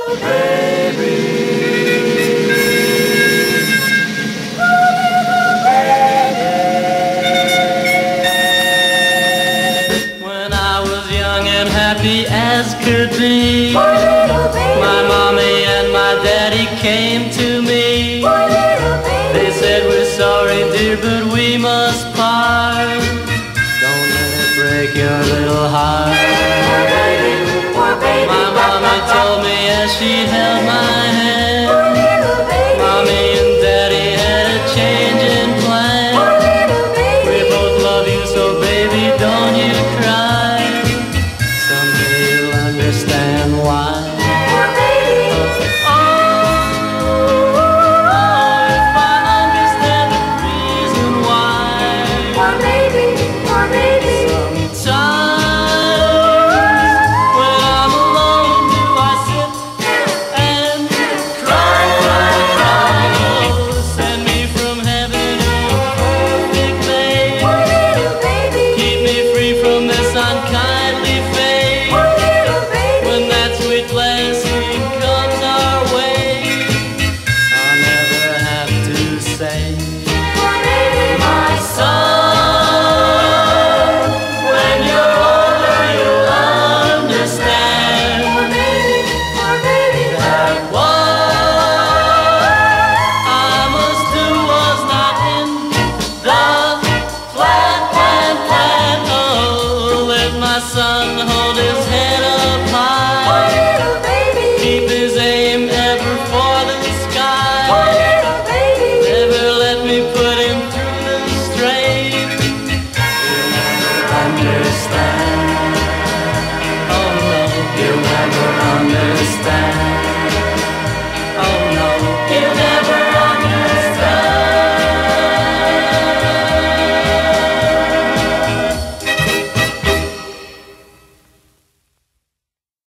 When I was young and happy as could be, Poor little baby. my mommy and my daddy came to me. Poor little baby. They said, we're sorry dear, but we must part. Don't let it break your little heart. Poor baby, poor baby. My mommy told me as she held my hand, Poor little baby. Mommy and daddy had a change in plan. Poor little baby. We both love you, so baby, don't you cry. Someday you'll understand why. Poor baby. Oh, if I understand the reason why. Poor baby, poor baby. Sometimes when I'm alone, do I sit and cry, cry, cry? Oh, send me from heaven, oh perfect babe. Poor little baby. Keep me free from this unkindly fate. Poor little baby. When that sweet blessing comes our way, I'll never have to say, Poor baby, my son, when you're older you'll understand poor baby, poor baby. that what I must do was not in the plan. Oh, let my son hold his head up Poor high, little baby. keep his aim ever for the Poor sky. little baby. Never let me put him through the strain. He'll never understand. Oh no, he'll never understand.